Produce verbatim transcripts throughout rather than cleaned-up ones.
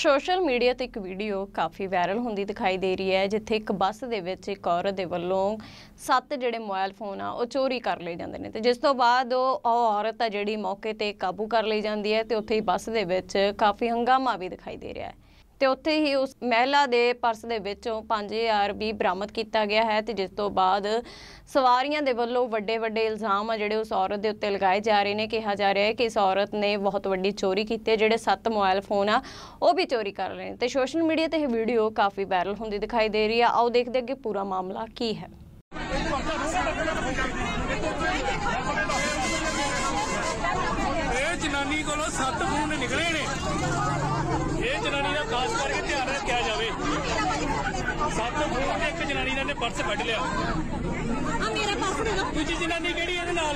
Social media ते एक video काफ़ी वायरल होंदी दिखाई दे रही है, जिथे एक बस दे विच एक औरत दे वल्लों सत्त जिहड़े मोबाइल फोन आ ओह चोरी कर लए जांदे ने ते जिस तों बाद ओह औरत आ जिहड़ी मौके ते काबू कर लई जांदी है ते उत्थे ही बस दे विच काफ़ी हंगामा भी दिखाई दे रहा है। ते उत्थे ही उस महिला दे पर्स दे विचों पांच हज़ार भी बरामद किया गया है ते जिस तों बाद सवारियां दे वल्लों वड्डे वड्डे इल्जाम आ जिहड़े उस औरत दे उत्ते लगाए जा रहे ने। कहा जा रहा है कि इस औरत ने बहुत वड्डी चोरी की है, जिहड़े सत्त मोबाइल फोन आ वो भी चोरी कर रहे हैं ते सोशल मीडिया ते यह वीडियो काफ़ी वायरल होंदी दिखाई दे रही है। आओ देखते अगे पूरा मामला की है। जनानी को सत्त फोन निकले ने, ये जनानी का खास करके ध्यान रखा जाए। सत्त फोन एक जनानी ने पर्स कढ़ लिया। दूजी जनानी केड़ी है नाल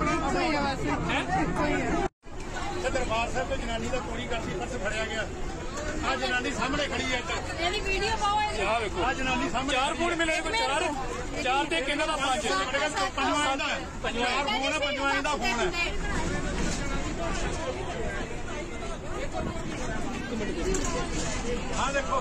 दरबार साहब तो जनानी का चोरी करती पर्स फड़िया गया। आ जनानी सामने खड़ी है, आ जनानी सामने चार फोन मिले, चार चार ते किन्ना दा पांच पंजवां दा पंजवां फोन है, पंजवां दा फोन है। हाँ देखो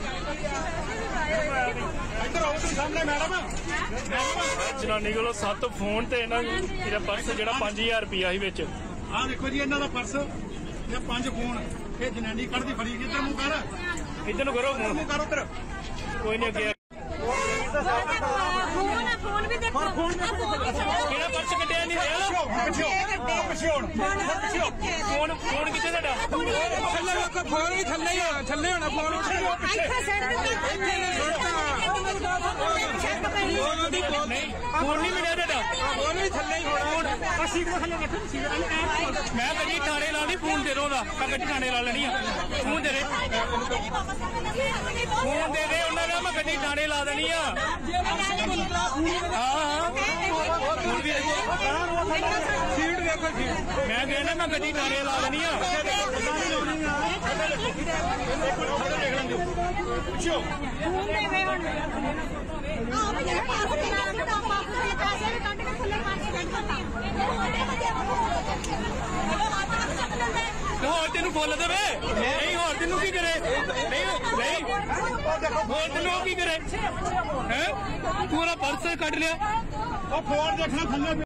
इधर आओ तुम सामने मैडम। जनानी को सत्त फोन ते इहदा पर्स जिहड़ा पांच हजार रुपया ही विच। हाँ देखो जी इन्हां दा पर्स ते पांच फोन, ये जनानी कढ़दी फड़ी। इधर मुंह कर, इधर करो मुंह करो, उधर कोई नहीं अगे फोन भी देखो। केड़ा पर्स कड्डिया नहीं फोन फोन किथे साडा फोन भी थल्ले ही होना, थल्ले होना फोन नहीं फोन नहीं मिले साडा फोन भी थल्ले ही होना। मैं गड्डी थाने ला ली, फोन दे दो मैं गड्डी थाने ला लेनी है। फोन दे दे फोन दे दे उन्होंने मैं गड्डी थाने ला देनी है। हाँ फोन भी सीट देखो सीट मैं कहना मैं गड्डी थाने ला देनी है। होर तेन बोल दे नहीं, होर तेन की करे नहीं नहीं होर तेन की करे है। पूरा पर्स कट लिया, फोन देखना थल्ले।